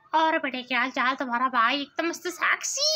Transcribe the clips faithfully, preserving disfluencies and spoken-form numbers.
और बेटे क्या हाल चाल तुम्हारा भाई? एकदम मस्त साक्षी।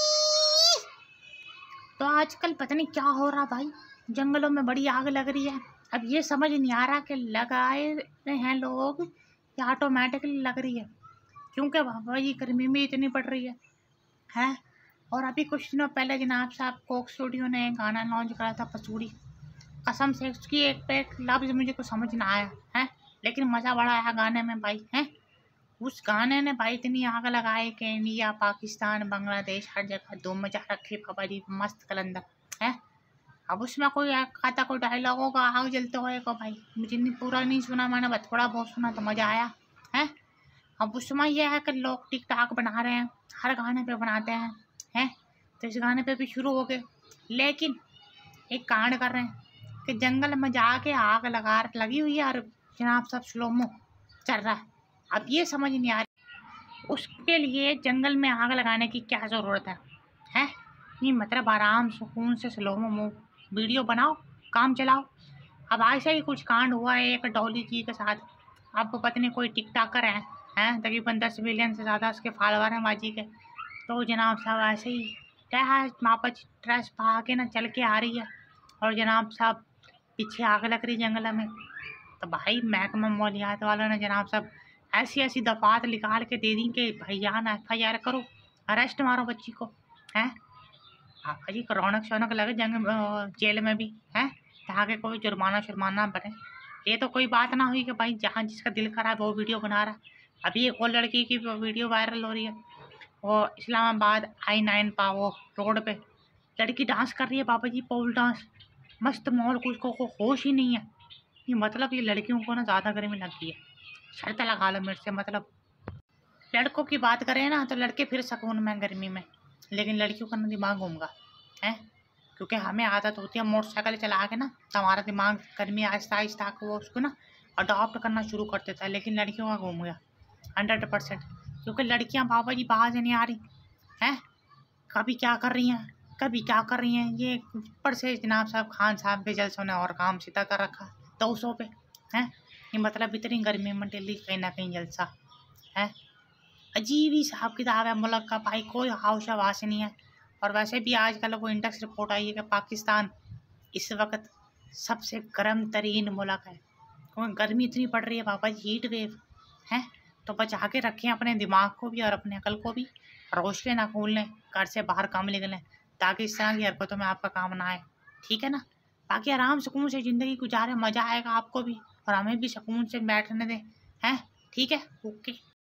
तो आजकल पता नहीं क्या हो रहा भाई, जंगलों में बड़ी आग लग रही है। अब ये समझ नहीं आ रहा कि लगाए हैं लोग या ऑटोमेटिकली लग रही है, क्योंकि बाबा जी गर्मी में इतनी पड़ रही है हैं। और अभी कुछ दिनों पहले जनाब साहब कोक स्टूडियो ने एक गाना लॉन्च करा था पसूड़ी। कसम से उसकी एक पे एक लफ्ज मुझे कुछ समझ ना आया है, लेकिन मज़ा बड़ा आया गाने में भाई हैं। उस गाने ने भाई इतनी आग लगाई कि इंडिया पाकिस्तान बांग्लादेश हर जगह धूम मचा रखी बाबा जी, मस्त कलंदर है। अब उसमें कोई खाता कोई डायलॉग होगा आग जलते हुए को भाई, मुझे नहीं पूरा नहीं सुना मैंने, बस थोड़ा बहुत सुना तो मज़ा आया है। अब उसमें यह है कि लोग टिक टाक बना रहे हैं, हर गाने पे बनाते हैं हैं तो इस गाने पे भी शुरू हो गए, लेकिन एक कांड कर रहे हैं कि जंगल में जाके आग लगा लगी हुई है और जनाब सब स्लोमो चल रहा है। अब ये समझ नहीं आ रही उसके लिए जंगल में आग लगाने की क्या ज़रूरत है हैं। नहीं मतलब आराम सुकून से स्लोमो वीडियो बनाओ, काम चलाओ। अब ऐसा ही कुछ कांड हुआ है एक डॉली जी के साथ। आपको पता नहीं कोई टिकटॉकर है हैं, तकरीबन दस मिलियन से ज़्यादा उसके फॉलोवर हैं माजी के। तो जनाब साहब ऐसे ही क्या है वापस ड्रेस पा के ना चल के आ रही है और जनाब साहब पीछे आग लग रही जंगल में। तो भाई महकमा मौलियात वालों ने जनाब साहब ऐसी ऐसी दफात निकाल के दे दी कि भैयान एफ आई आर करो, अरेस्ट मारो बच्ची को हैं। हाँ भाई रौनक शौनक लगे जंग जेल में भी हैं, ताकि कोई जुर्माना शुर्माना बने। ये तो कोई बात ना हुई कि भाई जहाँ जिसका दिल खराब वो वीडियो बना रहा है। अभी एक और लड़की की वीडियो वायरल हो रही है, वो इस्लामाबाद आई नाइन पावो रोड पे लड़की डांस कर रही है बाबा जी, पोल डांस, मस्त माहौल, कुछ को, को होश ही नहीं है। ये मतलब ये लड़कियों को ना ज़्यादा गर्मी लगती है, शर्त लगा लो मेरे से। मतलब लड़कों की बात करें ना तो लड़के फिर सुकून में गर्मी में, लेकिन लड़कियों का ना दिमाग घूमगा है, क्योंकि हमें आदत होती है मोटरसाइकिल चला के ना तो हमारा दिमाग गर्मी आहिस्ता आहिस्ता वो उसको ना अडॉप्ट करना शुरू कर देता है, लेकिन लड़कियों का घूम गया हंड्रेड परसेंट। क्योंकि लड़कियां बाबा जी बाहर से नहीं आ रही हैं, कभी क्या कर रही हैं कभी क्या कर रही हैं। ये ऊपर से जनाब साहब खान साहब के जलसों ने और काम सीधा कर रखा दो सौ पे हैं। ये मतलब इतनी गर्मी में डेली कहीं ना कहीं जलसा है। अजीब ही हिसाब किताब है मुल्क का भाई, कोई हाउस आवास नहीं है। और वैसे भी आजकल वो इंडेक्स रिपोर्ट आई है कि पाकिस्तान इस वक्त सबसे गर्म तरीन मुल्क है, क्योंकि गर्मी इतनी पड़ रही है बाबा जी, हीट वेव है। तो बचा के रखें अपने दिमाग को भी और अपने अकल को भी, रोश के ना खोल लें, घर से बाहर कम निकलें, ताकि इस तरह की हरकतों में आपका काम ना आए, ठीक है ना। बाकी आराम सुकून से ज़िंदगी गुजारें, मज़ा आएगा आपको भी और हमें भी सुकून से बैठने दें हैं, ठीक है, ओके।